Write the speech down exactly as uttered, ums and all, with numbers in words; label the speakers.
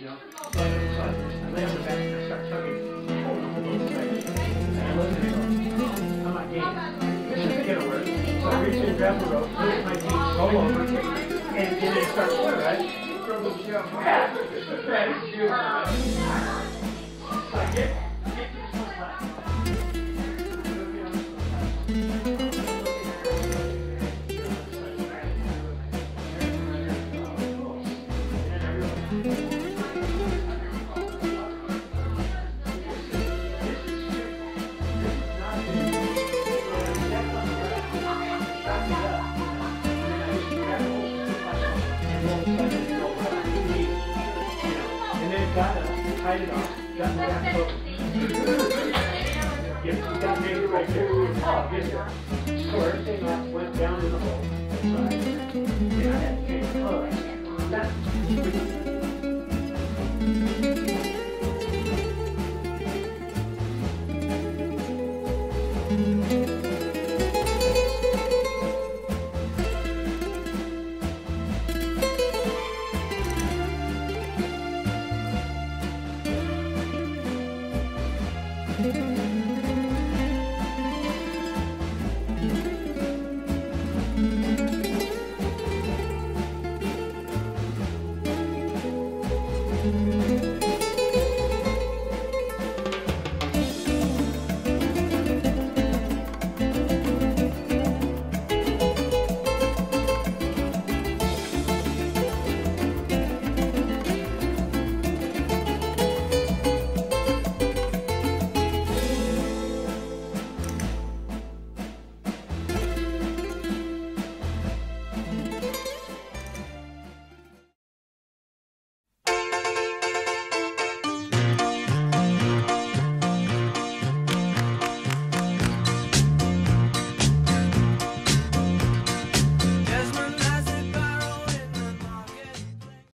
Speaker 1: you know. So I, so I lay on the back and I start tugging. And I look at it and go, I'm not game. This isn't going to work. So I reach in, grab the rope, put it in my feet, roll over, and, and then it starts to right? Throw the shit off. Yeah! That is beautiful. So I get, get this one left. Got to tied it off. Got to back hook. Yep, you got to make it right there. Oh, get it. So everything else went down in the hole. And I had to change the hook. That's